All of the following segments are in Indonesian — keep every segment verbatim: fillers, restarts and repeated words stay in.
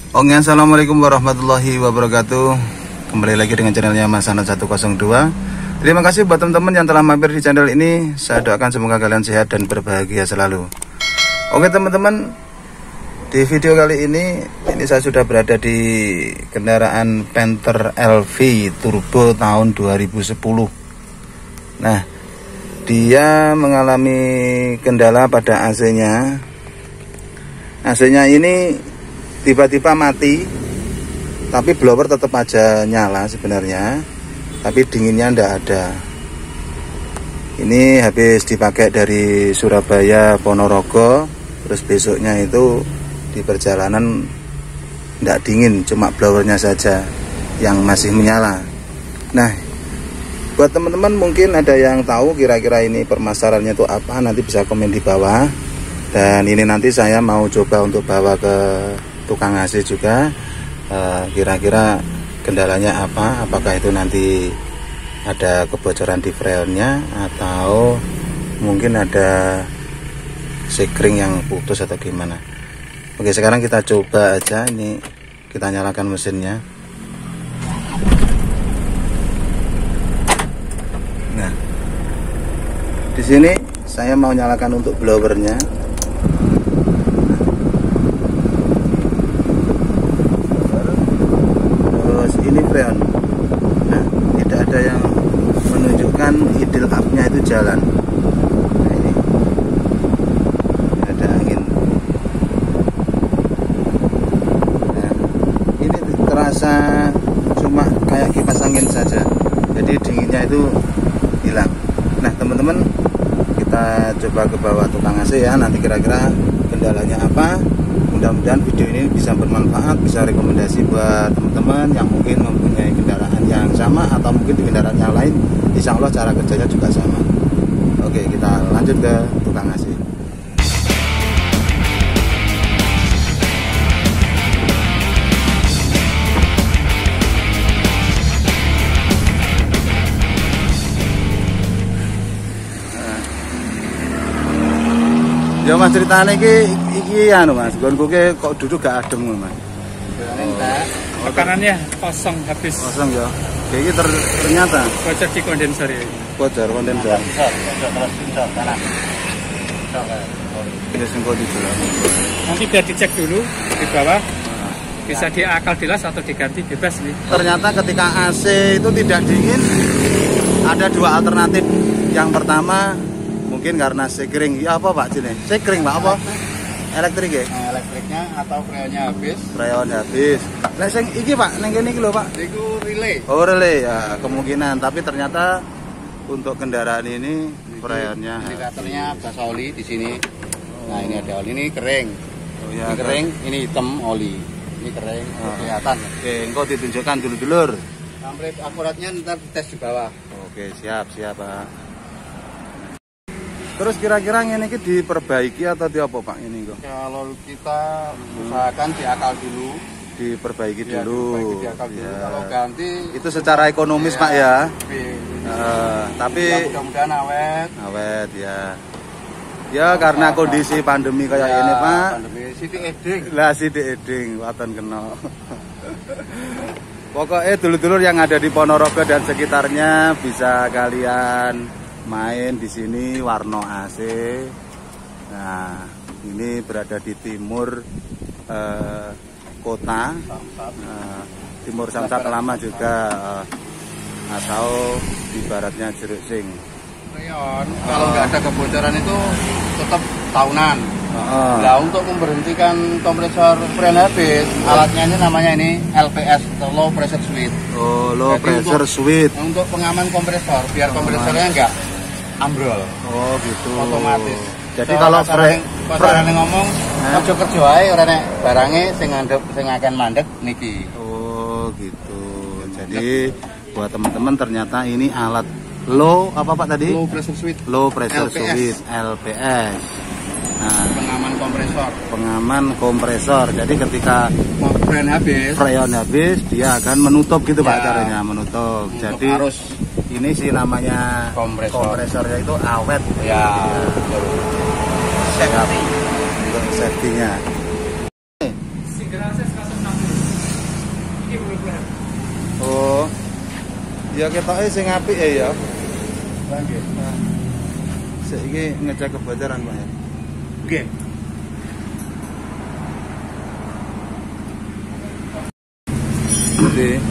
Oke, assalamualaikum warahmatullahi wabarakatuh. Kembali lagi dengan channelnya Mas Anand seratus dua. Terima kasih buat teman-teman yang telah mampir di channel ini. Saya doakan semoga kalian sehat dan berbahagia selalu. Oke teman-teman, di video kali ini ini saya sudah berada di kendaraan Panther L V Turbo tahun dua ribu sepuluh. Nah, dia mengalami kendala pada A C-nya. A C-nya ini tiba-tiba mati, tapi blower tetap aja nyala sebenarnya, tapi dinginnya ndak ada. Ini habis dipakai dari Surabaya Ponorogo, terus besoknya itu di perjalanan ndak dingin, cuma blowernya saja yang masih menyala. Nah, buat teman-teman mungkin ada yang tahu kira-kira ini permasalahannya itu apa, nanti bisa komen di bawah. Dan ini nanti saya mau coba untuk bawa ke tukang A C juga, kira-kira uh, kendalanya apa, apakah itu nanti ada kebocoran di freonnya atau mungkin ada sekring yang putus atau gimana. Oke, sekarang kita coba aja, ini kita nyalakan mesinnya. Nah, di sini saya mau nyalakan untuk blowernya. Ini freon. Nah, tidak ada yang menunjukkan idle up-nya itu jalan. Nah, ini ada angin. Nah, ini terasa cuma kayak kipas angin saja, jadi dinginnya itu hilang. Nah teman-teman, kita coba ke bawah tukang A C ya, nanti kira-kira kendalanya apa. Mudah-mudahan video ini bisa bermanfaat, bisa rekomendasi buat teman-teman yang mungkin mempunyai kendaraan yang sama atau mungkin di kendaraan yang lain. Insya Allah cara kerjanya juga sama. Oke, kita lanjut ke tukang A C. Ya Mas, ceritanya iki iki anu Mas, gonku ke kok duduk gak adem Mas. Oh, tekanannya kosong habis. Kosong ya. Iki ter, ternyata bocor di kondensor ya. Bocor kondensor. Bocor, bocor terus bocor kanan. Ini singko di dalam. Nanti biar dicek dulu di bawah. Bisa diakal dilas atau diganti bebas nih. Ternyata ketika A C itu tidak dingin, ada dua alternatif. Yang pertama mungkin karena sekring. Ya apa Pak Cine? Sekring Pak apa? Elektrik ya? Nah, elektriknya atau freonnya habis. Freon habis. Lah sing iki Pak, ning kene iki lho Pak. Itu relay. Oh relay ya, kemungkinan. Tapi ternyata untuk kendaraan ini freonnya. Indikatornya gas oli di sini. Nah ini ada oli, ini kering. Oh, ya, ini kering, ini hitam oli. Ini kering, oh. kelihatan. Oke, engkau ditunjukkan dulu-dulur. Sampai akuratnya ntar tes di bawah. Oke, siap siap Pak. Terus kira-kira ini diperbaiki atau di apa Pak ini kok? Kalau kita usahakan diakal dulu, diperbaiki ya, dulu. Diperbaiki, diakal dulu. Ya. Kalau ganti itu secara ekonomis ya, Pak ya. Uh, tapi ya, mudah-mudahan awet. Awet ya. Ya karena apa, kondisi pandemi kayak ya, ini Pak. Pandemi sidik eding. Lah sidik eding, waton kena. Pokoknya dulur-dulur yang ada di Ponorogo dan sekitarnya bisa kalian main di sini Warno A C. Nah, ini berada di timur eh, kota, eh, timur Samsat lama juga, eh, atau di baratnya Jeruk Sing. Freon, kalau nggak ada kebocoran itu tetap tahunan. Oh. Nah, untuk memberhentikan kompresor freon habis, alatnya ini namanya ini L P S, low pressure switch. Oh, low Jadi pressure untuk, switch. Untuk pengaman kompresor, biar kompresornya enggak ambrol. Oh, gitu. Otomatis. Jadi so, kalau freon freon ngomong, aja kerja wae ora nek barange sing ngandhep sing akan mandek niki. Oh, gitu. Jadi buat teman-teman ternyata ini alat low apa Pak tadi? Low pressure switch. Low pressure L P S. switch L P S. Nah, pengaman kompresor. Pengaman kompresor. Jadi ketika freon habis, freon habis dia akan menutup gitu ya, Pak caranya, menutup. Untuk Jadi arus. Ini sih namanya kompresor. Kompresornya itu awet. Ya. Siap untuk safety-nya. Single access kasus enam puluh Ya ketoke sing apik ya ya. Nggih. Nah, saiki ngecek kebocoran Pak ya. Nggih. Oke.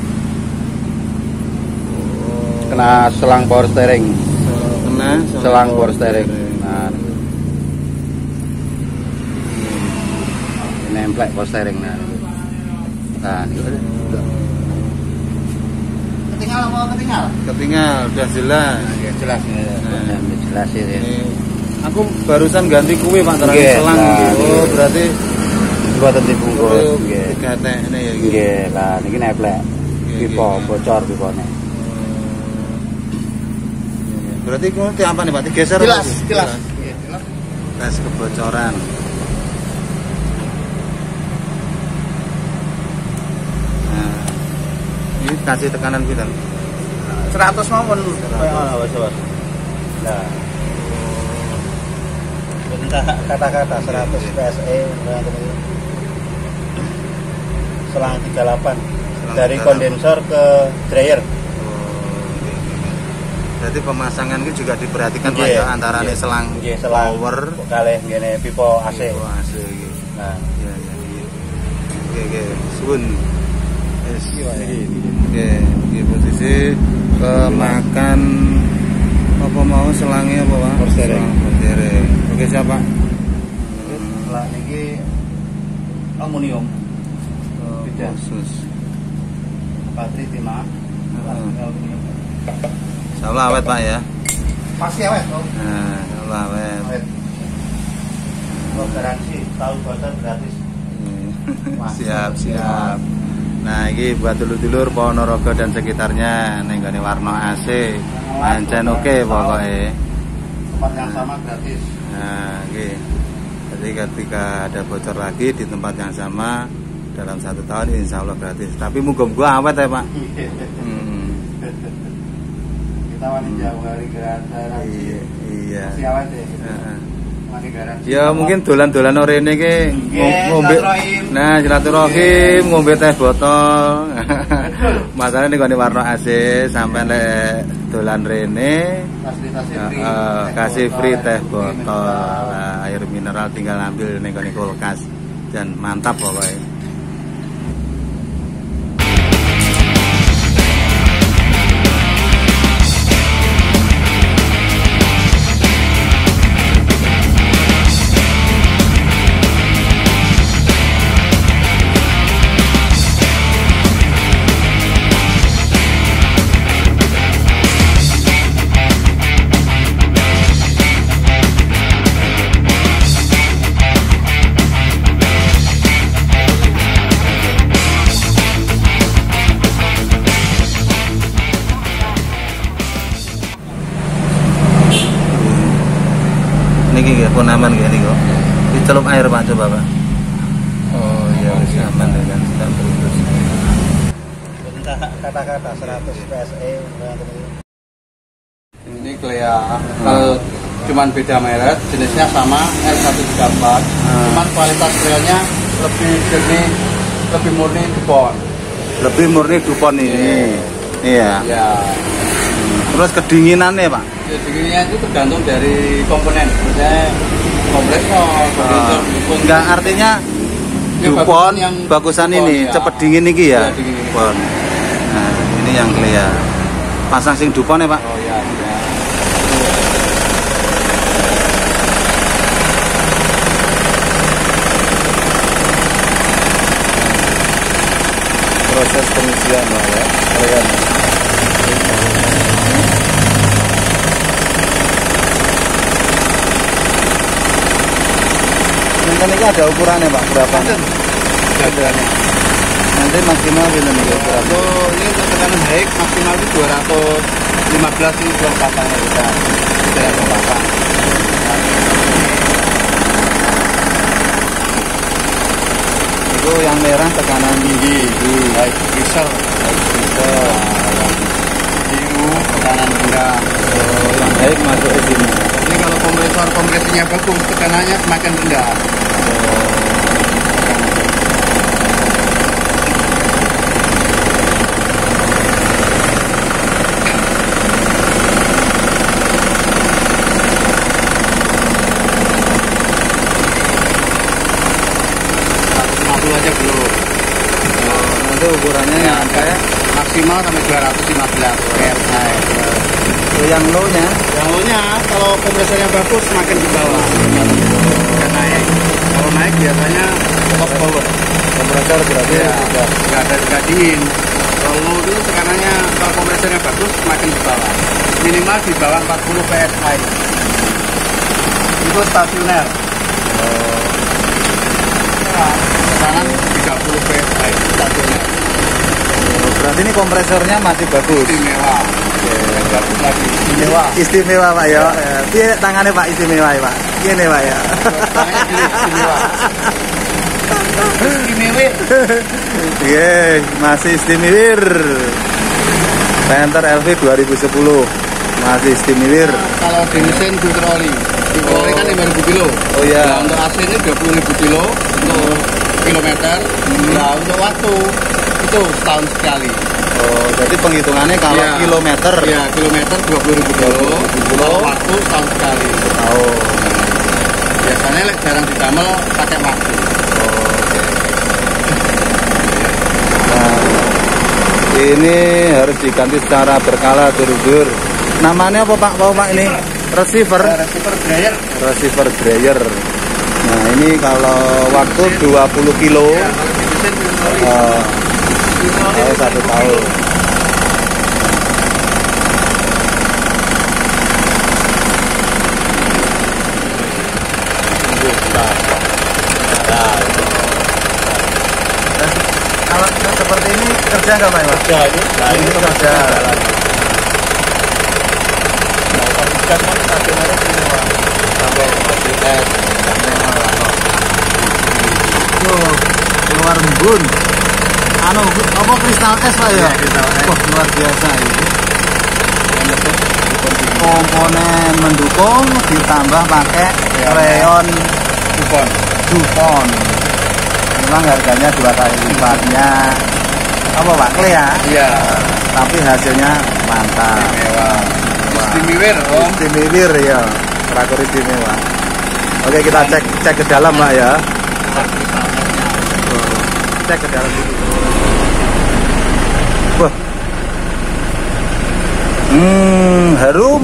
Kena selang power steering. Kena Selang power steering. Nah. Ini nemplek power steering nah. Nah, ini ketinggal apa ketinggal? Ketinggal, udah jelas. Ya, jelas ya. Nah. Jelas ya. Ini, aku barusan ganti kue Pak terang Nggih, selang. nah, Oh, berarti buatan dibungkus. Nggih. tiga T ini ya gitu. Nggih, lah niki nemplek. Nggih, Pipa nggih. bocor pipane. Berarti kamu apa nih Pak? Digeser Jelas, apa? jelas. Iya, jelas. Tes kebocoran. Nah, ini kasih tekanan kita. seratus mawon. Oh, wes wes. Nah. Bentar kata-kata seratus P S I selang tiga puluh delapan Selang dari tiga puluh delapan. kondensor ke dryer. Berarti pemasangan itu juga diperhatikan Pak Nggih, ya antara nggih. selang Nggih, selang power kalih ngene pipa A C. pipa A C gitu. Nah, Ya ya iya. Oke oke, suwun. Yes. iki Oke, di posisi pemakan apa mau selangnya apa Pak? Power steering. Selang power steering. Oke siapa? lah niki aluminium Oh, Beda. khusus. patri timah Heeh. aluminium. Insyaallah awet Pak ya. Pasti awet toh. Nah, insyaallah awet. Awet. Kalau garansi tahu bocor gratis. Wah, Siap siap. Nah, ini buat dulur-dulur Ponorogo dan sekitarnya ning gone warna A C. Pancen oke pokoknya. Tempat yang sama gratis. Nah, oke. Jadi ketika ada bocor lagi di tempat yang sama dalam satu tahun insya Allah gratis. Tapi muga-muga awet ya Pak. Hmm. Kita wani jauh hari garansi. Iya. Iya. Masih awet ya. Heeh. Wani garansi. Ya mungkin dolan-dolan rene iki Nggih, ngombe. silaturahim. Nah, silaturahim ngombe teh botol. Masalahnya nih kalau warna A C sampai lek dolan rene Fasilitasnya free. uh, Teh kasih botol, free teh air botol. mineral. Nah, air mineral tinggal ambil nih kalau kulkas dan mantap pokoknya. Niki nggih pun aman nggih niku. Dicelup air Pak coba Pak. Oh iya wis aman ya kan. Tidak putus. Bentar kata-kata seratus P S I. Ini Clea, kalau cuman beda merek, jenisnya sama L seratus tiga puluh empat, cuman kualitas Cleanya lebih jernih, lebih murni DuPont. Lebih murni DuPont ini. Iya. Ya, Terus kedinginannya Pak. ya dinginnya itu tergantung dari komponen, misalnya kompresor, kompresor DuPont. Enggak artinya Ya, DuPont bagusan yang bagusan DuPont, ini ya. cepet dingin nih ya. Iya, dingin ini. DuPont. Nah, ini yang Clea. Pasang sing DuPont ya Pak. Oh ya, ya. Proses pengisian Pak ya. Keren. Ini kan ada ukurannya Pak, berapa? Ada. Nanti maksimal ini nih ukuran. Kalau ini untuk tekanan high maksimal itu dua ratus lima belas di dua puluh empat ya bisa. Bisa dua puluh empat. Itu yang merah tekanan tinggi. High diesel. Diesel. Biru tekanan rendah. Oh, yang baik masuk ke sini. Ini kalau kompresor kompresinya bagus, tekanannya semakin rendah. ukurannya Ya, sampai maksimal sampai dua ratus lima belas P S I. itu yang low-nya. Yang low-nya kalau kompresornya bagus semakin di bawah. Nggak naik. Kalau naik biasanya top power. Kompresor berarti Ya, sudah nggak ada nggak dingin. Kalau low itu tekanannya kalau kompresornya bagus semakin di bawah. Minimal di bawah empat puluh P S I. Itu stasioner. Sekarang tiga puluh P S I stasioner. berarti ini kompresornya masih bagus. Istimewa. Bagus lagi. Istimewa. Istimewa Pak ya. Piye tangannya Pak istimewa ya Pak? Gini Pak ya. Tangannya gini, istimewa. Istimewa. Iya, masih istimewir. Panther L V dua ribu sepuluh masih istimewir. Kalau di mesin filter oli, filter oli kan lima ribu kilo. Oh iya. Nah, untuk A C-nya dua puluh ribu kilo untuk kilometer. Nah, untuk waktu itu setahun sekali. Oh, jadi penghitungannya kalau Ya. kilometer. Ya, kilometer dua puluh ribu kilo. Kalau waktu setahun sekali. Oh. Biasanya lek jarang didamel pakai waktu. Nah, ini harus diganti secara berkala dur-dur. Namanya apa Pak? Pak Pak ini receiver. Receiver dryer. Receiver dryer. Nah, ini kalau waktu dua puluh kilo. Ya, kalau di mesin filter oli. Oh, Filter oli oh, satu tahun. Kalau seperti ini kerja nggak Pak? kerja itu. Nah, ini kerja. Tuh, keluar embun. Anu, apa kristal es Pak ya? Iya, kristal es. Wah, luar biasa ini. Komponen mendukung ditambah pakai Ya, rayon Kupon. Dupont. Memang harganya dua kali lipatnya. Apa Pak? Kle ya? Iya. Tapi hasilnya mantap. Istimewa. Istimewa, Om. Istimewa ya, traktor istimewa. Oke, kita cek cek ke dalam Pak ya. Cek ke dalam dulu. Wah. Hmm, harum.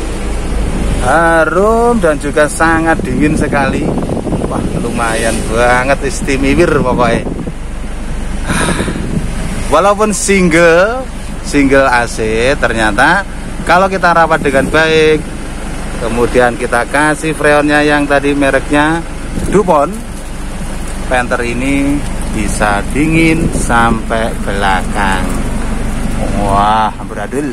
Harum dan juga sangat dingin sekali. Wah, lumayan banget istimewa pokoknya. Walaupun single, single A C, ternyata kalau kita rawat dengan baik, kemudian kita kasih freonnya yang tadi mereknya Dupont, Panther ini bisa dingin sampai belakang. Wah, amburadul.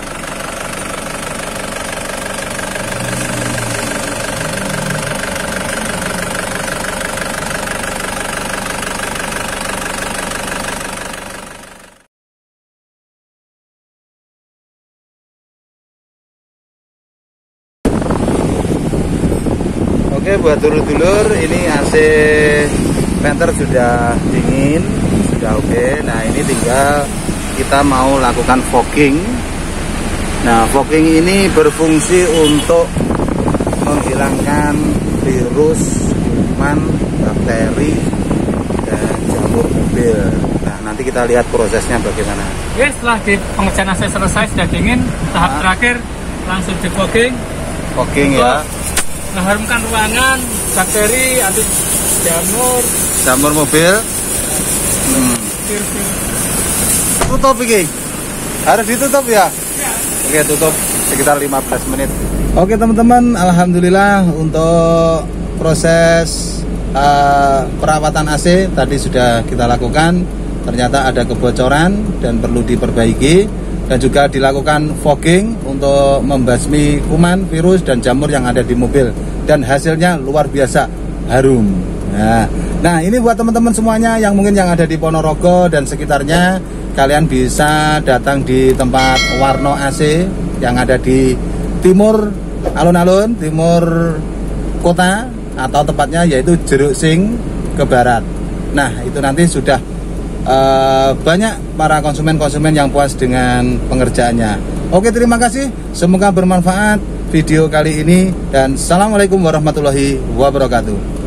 Oke, buat dulur-dulur, ini A C Panther sudah dingin, sudah oke. Nah, ini tinggal kita mau lakukan fogging. Nah, fogging ini berfungsi untuk menghilangkan virus, kuman, bakteri, dan jamur mobil. Nah, nanti kita lihat prosesnya bagaimana. Oke, setelah di pengerjaan A C selesai sudah dingin, tahap Nah. terakhir langsung di fogging. Fogging ya, Mengharumkan ruangan, bakteri, anti jamur, jamur mobil. Hmm. virus-virus. Tutup ini, harus ditutup ya. Ya. Oke, tutup sekitar lima belas menit. Oke teman-teman, alhamdulillah untuk proses uh, perawatan A C tadi sudah kita lakukan. Ternyata ada kebocoran dan perlu diperbaiki, dan juga dilakukan fogging untuk membasmi kuman, virus, dan jamur yang ada di mobil, dan hasilnya luar biasa, harum. Nah, nah ini buat teman-teman semuanya yang mungkin yang ada di Ponorogo dan sekitarnya, kalian bisa datang di tempat Warno A C yang ada di timur alun-alun, timur kota, atau tepatnya yaitu Jeruk Sing ke barat. Nah, itu nanti sudah uh, banyak para konsumen-konsumen yang puas dengan pengerjaannya. Oke, terima kasih, semoga bermanfaat video kali ini, dan assalamualaikum warahmatullahi wabarakatuh.